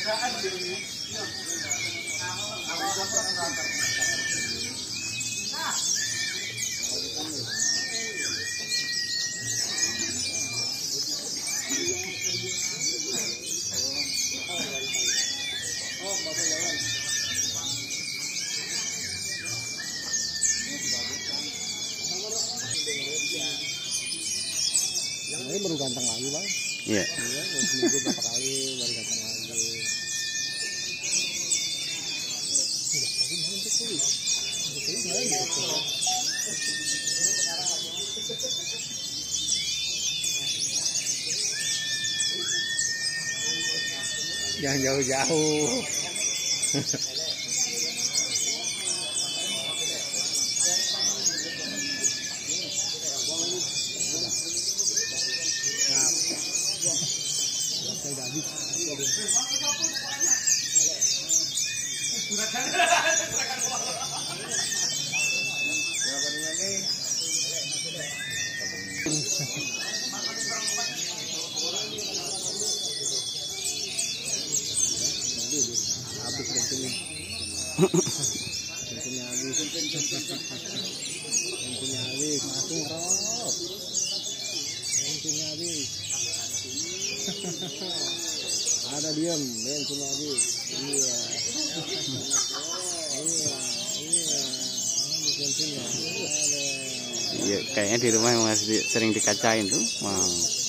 Ini baru ganteng lagi bang. Iya. Iya, seminggu berapa kali baru ganteng lagi. Jangan jauh-jauh. Habis bensinnya. Bensinnya habis. Bensinnya habis. Masuk rob. Bensinnya habis. Ada diam. Bensinnya habis. Iya. Iya. Iya. Habis bensinnya. Iya, kayaknya di rumah masih sering dikacain tuh. Wow.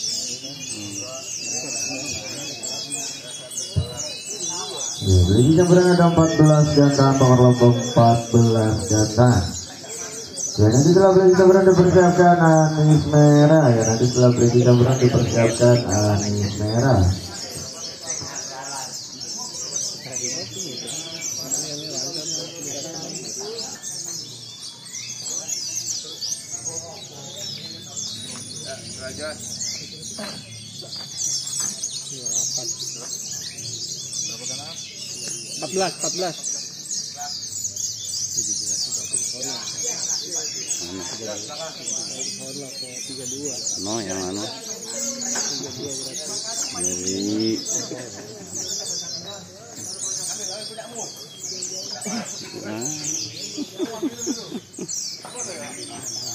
Beli campuran ada 14 jantan, pengelompok 14 jantan. Ya, nanti setelah beli campuran dipersiapkan anis merah. Ya, nanti setelah beli campuran dipersiapkan anis merah. Berapa kan? 14. No, yang mana? Jadi